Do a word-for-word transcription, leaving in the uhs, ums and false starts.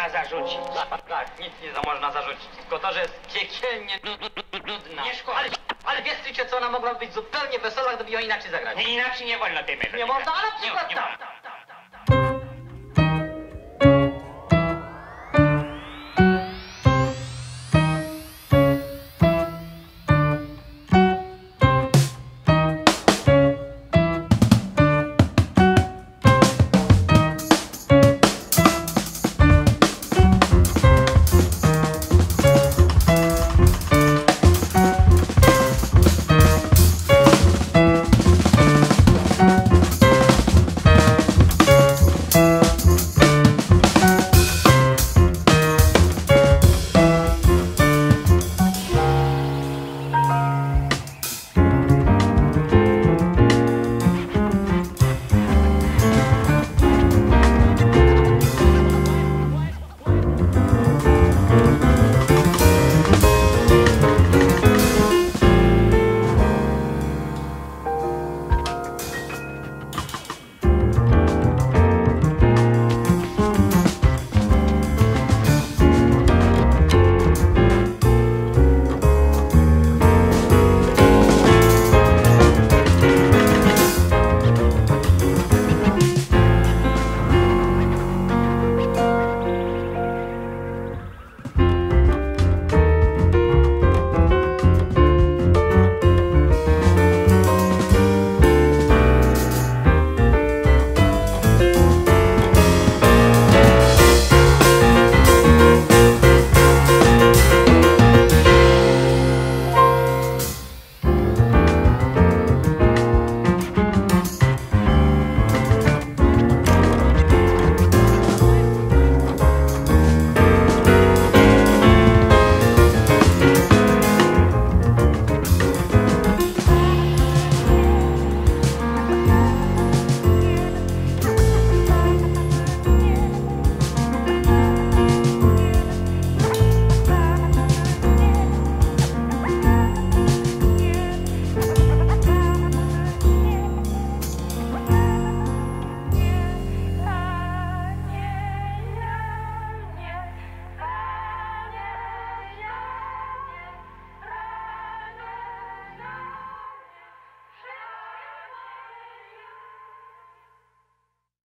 można zarzucić. Tak, tak, nic nie za można zarzucić, tylko to, że jest piekielnie nudna. Nie szkodzi. Ale, ale wiesz, co ona mogła być zupełnie wesoła, gdyby ją inaczej zagrać. Inaczej nie wolno tej melodii. Nie można, ale na przykład nie, nie tak. wolno.